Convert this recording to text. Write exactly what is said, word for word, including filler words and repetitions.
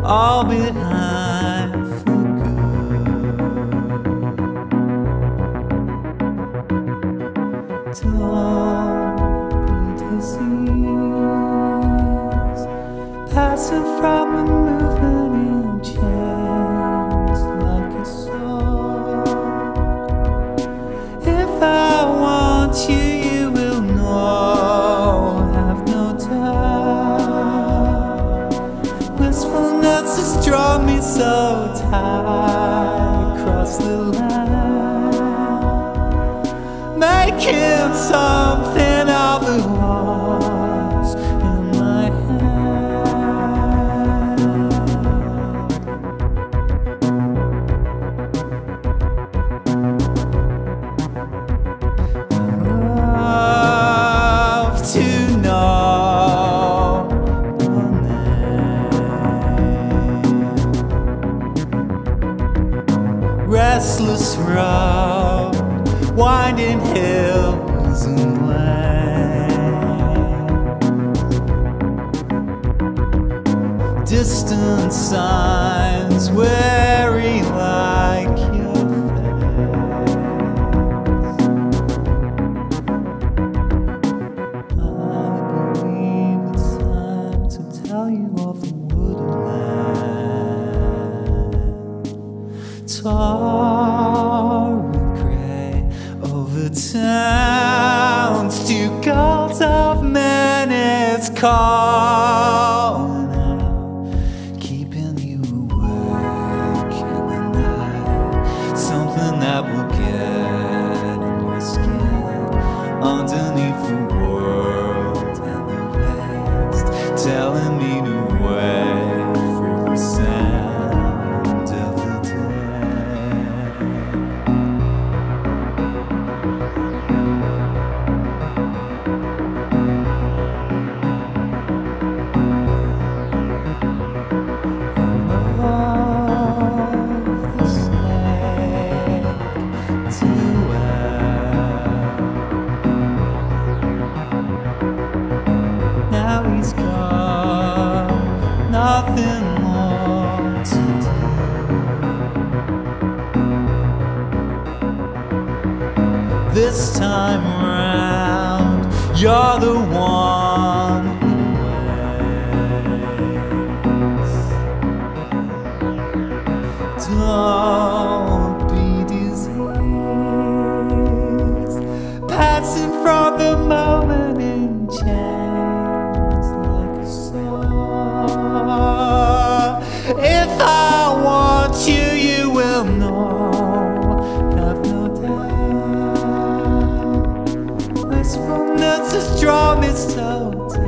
all behind for good. Don't be diseased, passing from a movement in chains like a sword. If I want you, you will know, have no doubt. Wistfulness has drawn me so tight across the line, making something of the walls in my to know your name. Restless road, winding hills and lanes, distant signs weary like your face. I believe it's time to tell you of the woodland, torrid grey over towns, to Gulls of Menace calling out, keeping you awake in the night. Something that will get in your skin underneath the world and the rest, telling me to wait for the sound of the now he's gone, nothing more to do. This time round, you're the one who waits. Don't be diseased, passing from the moment in chains like a sword. If I want you, you will know, have no doubt. Wistfulness has drawn me so tight